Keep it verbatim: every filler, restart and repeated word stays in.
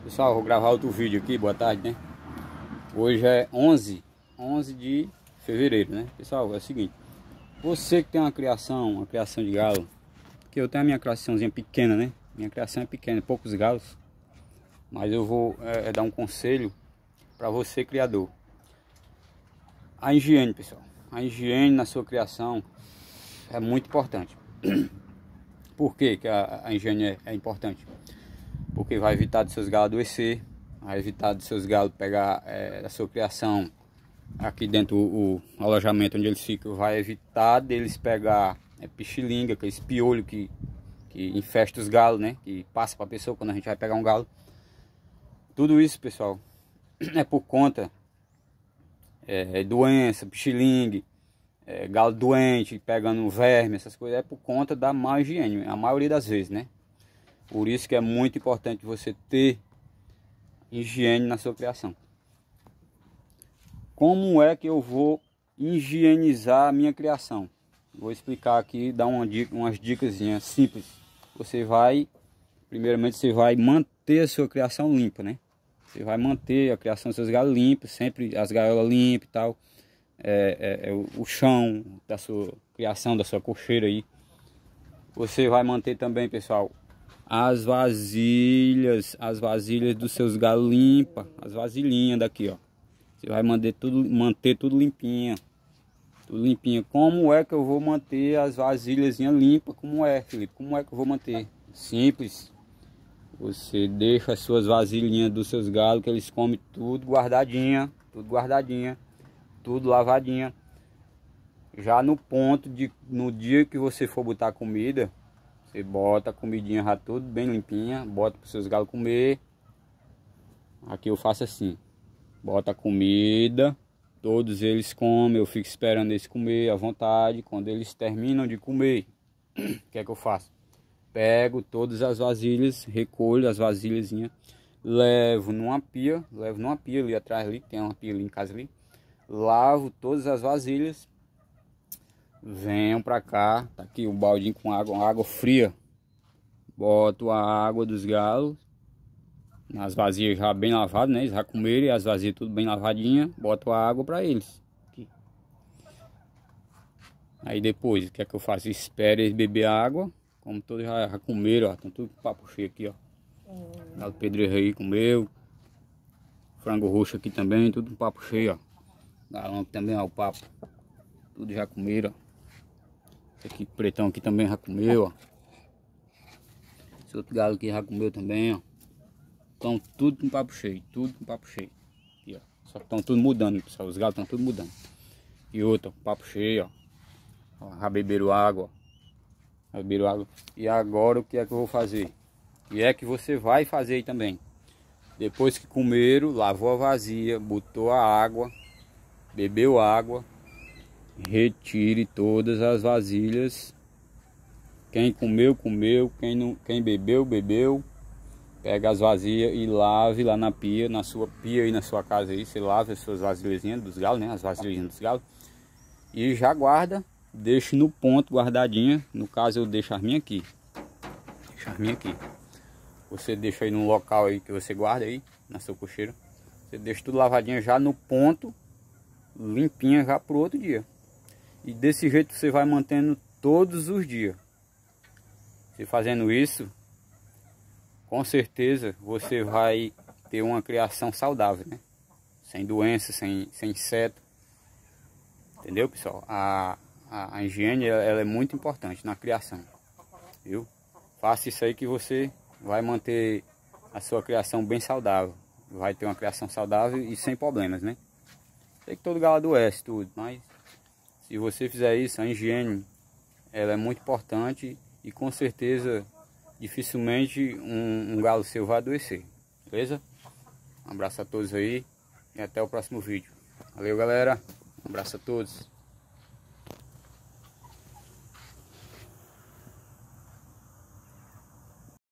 Pessoal, vou gravar outro vídeo aqui, boa tarde, né? Hoje é onze de fevereiro, né? Pessoal, é o seguinte, você que tem uma criação, uma criação de galo, porque eu tenho a minha criaçãozinha pequena, né? Minha criação é pequena, poucos galos, mas eu vou é, é dar um conselho para você, criador. A higiene, pessoal, a higiene na sua criação é muito importante. Por que que a, a higiene é, é importante? Porque vai evitar de seus galos adoecer, vai evitar de seus galos pegar é, a sua criação aqui dentro o, o alojamento onde eles ficam, vai evitar deles pegar é, pichilinga, aqueles piolho que, que infesta os galos, né? Que passa para a pessoa quando a gente vai pegar um galo. Tudo isso, pessoal, é por conta é, doença, pichilingue, é, galo doente, pegando verme, essas coisas, é por conta da má higiene, a maioria das vezes, né? Por isso que é muito importante você ter higiene na sua criação. Como é que eu vou higienizar a minha criação? Vou explicar aqui, dar uma dica, umas dicas simples. Você vai, primeiramente você vai manter a sua criação limpa, né? Você vai manter a criação dos seus galos limpos, sempre as gaiolas limpas e tal. É, é, é o, o chão da sua criação, da sua cocheira aí. Você vai manter também, pessoal, as vasilhas, as vasilhas dos seus galos limpas, as vasilhinhas daqui, ó. Você vai manter tudo, manter tudo limpinha, tudo limpinha. Como é que eu vou manter as vasilhas limpas? Como é, Felipe? Como é que eu vou manter? Simples. Você deixa as suas vasilhinhas dos seus galos, que eles comem tudo guardadinha, tudo guardadinha, tudo lavadinha. Já no ponto de, no dia que você for botar comida, você bota a comidinha já tudo bem limpinha, bota para os seus galos comer. Aqui eu faço assim, bota a comida, todos eles comem, eu fico esperando eles comer à vontade. Quando eles terminam de comer, o que é que eu faço? Pego todas as vasilhas, recolho as vasilhazinhas, levo numa pia, levo numa pia ali atrás ali, tem uma pia ali em casa ali, lavo todas as vasilhas. Venham pra cá, tá aqui o baldinho com água, água fria. Boto a água dos galos nas vasilhas já bem lavadas, né? Eles já comeram, as vasilhas tudo bem lavadinha. Boto a água pra eles aqui. Aí depois, o que é que eu faço? Espero eles beber a água. Como todos já, já comeram, ó. Estão tudo com papo cheio aqui, ó. Galo pedreiro aí comeu. Frango roxo aqui também, tudo com papo cheio, ó. Galão aqui também, ó, o papo. Tudo já comeram, ó. Esse aqui pretão aqui também já comeu, ó. Esse outro galo aqui já comeu também, ó. Estão tudo com papo cheio, tudo com papo cheio. Aqui, ó. Só que estão tudo mudando, pessoal. Os galos estão tudo mudando. E outro, ó, papo cheio, ó. ó. Já beberam água, ó. Já beberam água. E agora o que é que eu vou fazer? O que é que você vai fazer aí também? Depois que comeram, lavou a vazia, botou a água, bebeu água. Retire todas as vasilhas. Quem comeu, comeu. Quem, não, quem bebeu, bebeu. Pega as vasilhas e lave lá na pia, na sua pia aí na sua casa aí. Você lava as suas vasilhazinhas dos galos, né? As vasilhinhas dos galos. E já guarda. Deixe no ponto guardadinha. No caso eu deixo as minhas aqui. Deixo as minhas aqui. Você deixa aí num local aí que você guarda aí, na sua cocheira. Você deixa tudo lavadinho já no ponto. Limpinha já pro outro dia. E desse jeito você vai mantendo todos os dias. Se fazendo isso, com certeza você vai ter uma criação saudável, né? Sem doença, sem, sem inseto. Entendeu, pessoal? A, a, a higiene ela é muito importante na criação. Viu? Faça isso aí que você vai manter a sua criação bem saudável. Vai ter uma criação saudável e sem problemas, né? Sei que todo galo adoece tudo, mas se você fizer isso, a higiene ela é muito importante e com certeza dificilmente um, um galo seu vai adoecer, beleza? Um abraço a todos aí e até o próximo vídeo. Valeu, galera, um abraço a todos.